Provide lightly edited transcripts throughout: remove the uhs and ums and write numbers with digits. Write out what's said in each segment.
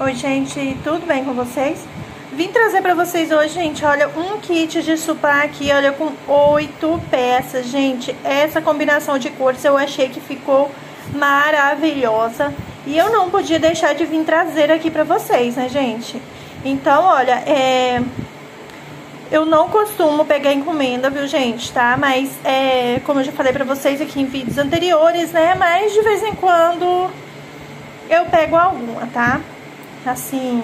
Oi, gente, tudo bem com vocês? Vim trazer pra vocês hoje, gente, olha, um kit de suplá aqui, olha, com 8 peças. Gente, essa combinação de cores eu achei que ficou maravilhosa. E eu não podia deixar de vir trazer aqui pra vocês, né, gente? Então, olha, eu não costumo pegar encomenda, viu, gente, tá? Mas, como eu já falei pra vocês aqui em vídeos anteriores, né? Mas, de vez em quando, eu pego alguma, tá? Assim,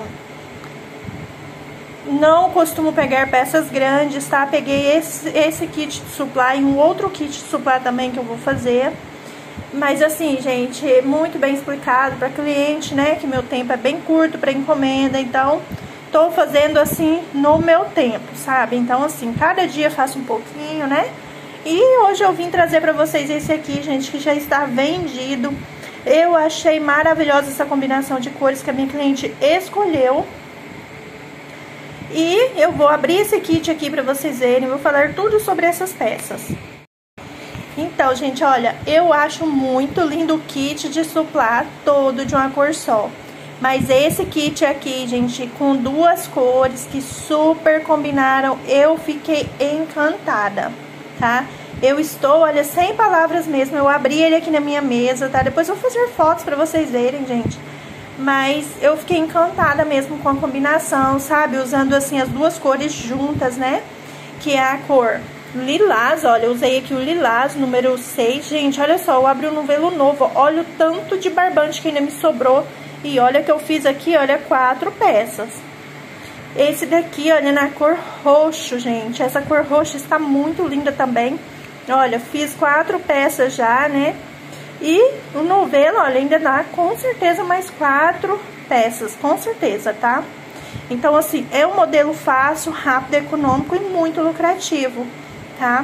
não costumo pegar peças grandes, tá? Peguei esse kit de suplá e um outro kit de suplá também que eu vou fazer. Mas assim, gente, muito bem explicado para cliente, né? Que meu tempo é bem curto para encomenda, então tô fazendo assim no meu tempo, sabe? Então assim, cada dia faço um pouquinho, né? E hoje eu vim trazer para vocês esse aqui, gente, que já está vendido. Eu achei maravilhosa essa combinação de cores que a minha cliente escolheu. E eu vou abrir esse kit aqui pra vocês verem, vou falar tudo sobre essas peças. Então, gente, olha, eu acho muito lindo o kit de suplá todo de uma cor só. Mas esse kit aqui, gente, com duas cores que super combinaram, eu fiquei encantada, tá? Eu estou, olha, sem palavras mesmo, eu abri ele aqui na minha mesa, tá? Depois eu vou fazer fotos pra vocês verem, gente. Mas eu fiquei encantada mesmo com a combinação, sabe? Usando, assim, as duas cores juntas, né? Que é a cor lilás, olha, eu usei aqui o lilás, número 6. Gente, olha só, eu abri um novelo novo, olha o tanto de barbante que ainda me sobrou. E olha que eu fiz aqui, olha, 4 peças. Esse daqui, olha, na cor roxo, gente. Essa cor roxa está muito linda também. Olha, fiz 4 peças já, né? E o novelo, olha, ainda dá com certeza mais 4 peças, com certeza, tá? Então, assim, é um modelo fácil, rápido, econômico e muito lucrativo, tá?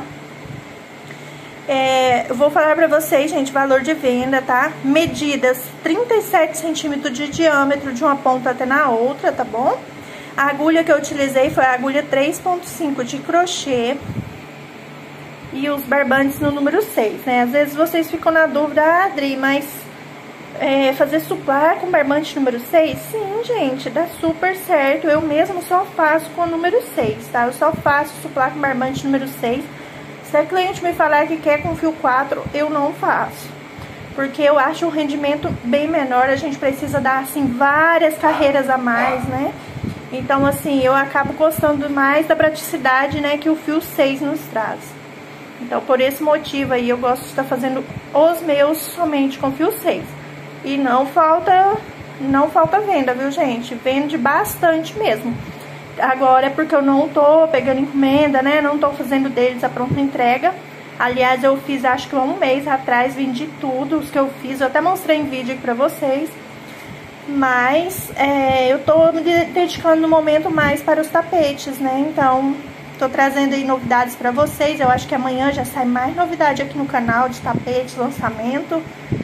Eu vou falar pra vocês, gente, valor de venda, tá? Medidas 37 centímetros de diâmetro de uma ponta até na outra, tá bom? A agulha que eu utilizei foi a agulha 3.5 de crochê. E os barbantes no número 6, né? Às vezes vocês ficam na dúvida, Adri, mas fazer suplá com barbante número 6? Sim, gente, dá super certo. Eu mesmo só faço com o número 6, tá? Eu só faço suplá com barbante número 6. Se a cliente me falar que quer com fio 4, eu não faço. Porque eu acho o rendimento bem menor, a gente precisa dar, assim, várias carreiras a mais, né? Então, assim, eu acabo gostando mais da praticidade, né, que o fio 6 nos traz. Então, por esse motivo aí, eu gosto de estar fazendo os meus somente com fio 6. E não falta venda, viu, gente? Vende bastante mesmo. Agora é porque eu não tô pegando encomenda, né? Não tô fazendo deles a pronta entrega. Aliás, eu fiz, acho que há um mês atrás, vendi tudo os que eu fiz. Eu até mostrei em vídeo aqui pra vocês. Mas, eu tô me dedicando no momento mais para os tapetes, né? Então, tô trazendo aí novidades pra vocês. Eu acho que amanhã já sai mais novidade aqui no canal de tapetes, lançamento.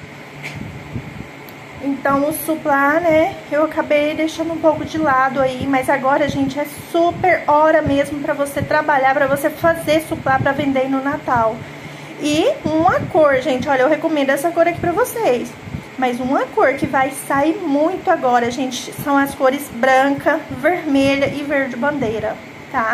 Então, o suplá, né, eu acabei deixando um pouco de lado aí. Mas agora, gente, é super hora mesmo pra você trabalhar, pra você fazer suplá pra vender no Natal. E uma cor, gente, olha, eu recomendo essa cor aqui pra vocês. Mas uma cor que vai sair muito agora, gente, são as cores branca, vermelha e verde bandeira, tá?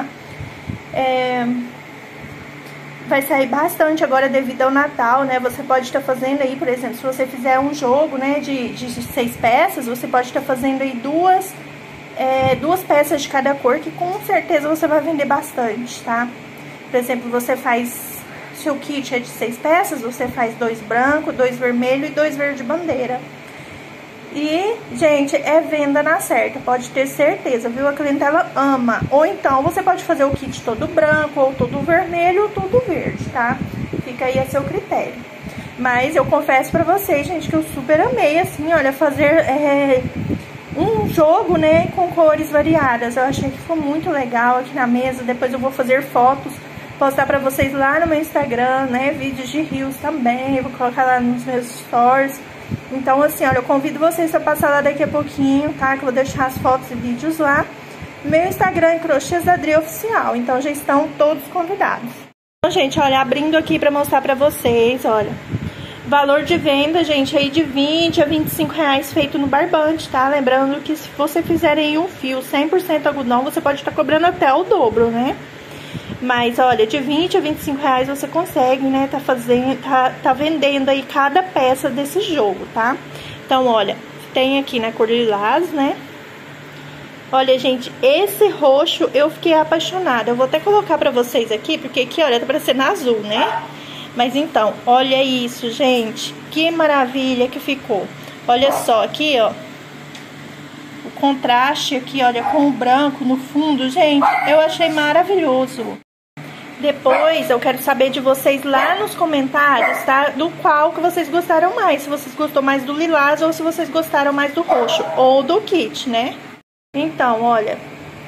Vai sair bastante agora devido ao Natal, né? Você pode estar fazendo aí, por exemplo, se você fizer um jogo, né, de 6 peças, você pode estar fazendo aí duas peças de cada cor, que com certeza você vai vender bastante, tá? Por exemplo, você faz, seu kit é de 6 peças, você faz 2 branco, 2 vermelho e 2 verde bandeira. E, gente, é venda na certa, pode ter certeza, viu? A clientela ama. Ou então, você pode fazer o kit todo branco, ou todo vermelho, ou todo verde, tá? Fica aí a seu critério. Mas eu confesso pra vocês, gente, que eu super amei, assim, olha, fazer um jogo, né, com cores variadas. Eu achei que ficou muito legal aqui na mesa. Depois eu vou fazer fotos, postar pra vocês lá no meu Instagram, né? Vídeos de reels também, eu vou colocar lá nos meus stories. Então, assim, olha, eu convido vocês a passar lá daqui a pouquinho, tá? Que eu vou deixar as fotos e vídeos lá. Meu Instagram é Crochês Adri Oficial, então já estão todos convidados. Então, gente, olha, abrindo aqui pra mostrar pra vocês, olha. Valor de venda, gente, aí de 20 a 25 reais feito no barbante, tá? Lembrando que se você fizer aí um fio 100% algodão, você pode estar cobrando até o dobro, né? Mas, olha, de 20 a 25 reais você consegue, né? Tá vendendo aí cada peça desse jogo, tá? Então, olha, tem aqui na cor lilás, né? Olha, gente, esse roxo eu fiquei apaixonada. Eu vou até colocar pra vocês aqui, porque aqui, olha, tá parecendo azul, né? Mas então, olha isso, gente. Que maravilha que ficou. Olha só, aqui, ó. O contraste aqui, olha, com o branco no fundo, gente. Eu achei maravilhoso. Depois, eu quero saber de vocês lá nos comentários, tá? Do qual que vocês gostaram mais. Se vocês gostaram mais do lilás ou se vocês gostaram mais do roxo. Ou do kit, né? Então, olha.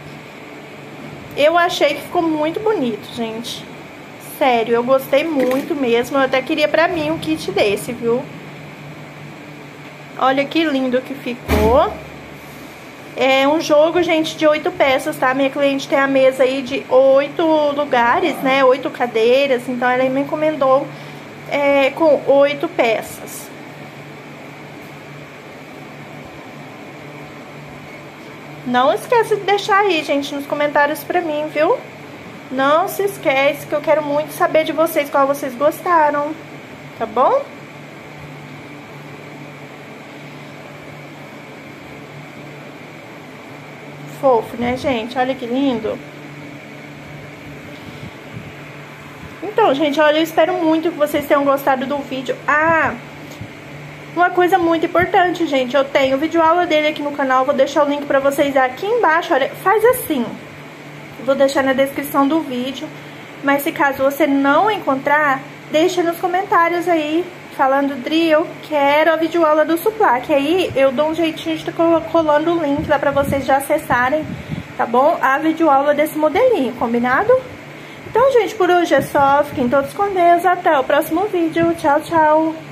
Eu achei que ficou muito bonito, gente. Sério, eu gostei muito mesmo. Eu até queria pra mim um kit desse, viu? Olha que lindo que ficou. É um jogo, gente, de 8 peças, tá? Minha cliente tem a mesa aí de 8 lugares, né? 8 cadeiras. Então, ela me encomendou com 8 peças. Não esqueça de deixar aí, gente, nos comentários pra mim, viu? Não se esquece que eu quero muito saber de vocês qual vocês gostaram, tá bom? Fofo, né, gente? Olha que lindo. Então, gente, olha, eu espero muito que vocês tenham gostado do vídeo. Ah, uma coisa muito importante, gente. Eu tenho vídeo aula dele aqui no canal. Vou deixar o link pra vocês aqui embaixo. Olha, faz assim. Vou deixar na descrição do vídeo. Mas se caso você não encontrar, deixa nos comentários aí, falando, Dri, eu quero a videoaula do Suplá. Que aí eu dou um jeitinho de estar colando o link lá pra vocês já acessarem, tá bom? A videoaula desse modelinho, combinado? Então, gente, por hoje é só. Fiquem todos com Deus. Até o próximo vídeo. Tchau, tchau.